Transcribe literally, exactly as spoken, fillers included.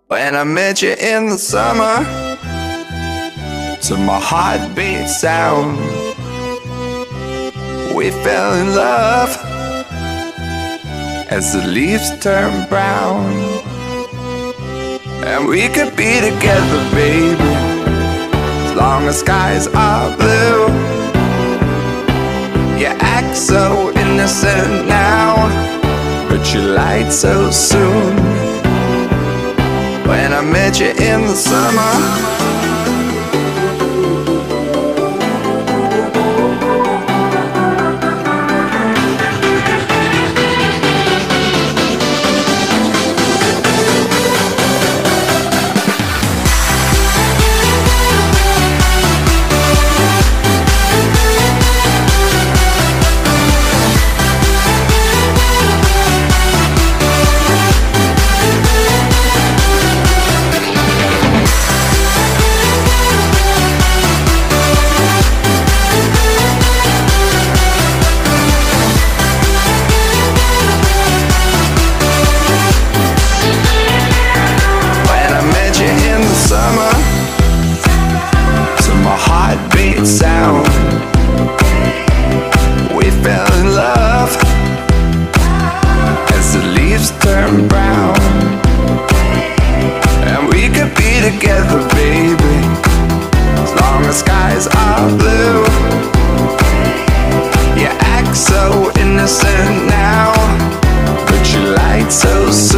When I met you in the summer, to my heartbeat sound, we fell in love as the leaves turn brown. And we could be together, baby, as long as skies are blue. You act so innocent now, but you lied so soon. When I met you in the summer, heartbeat sound, we fell in love as the leaves turn brown. And we could be together, baby, as long as skies are blue. You act so innocent now, but you lied so soon.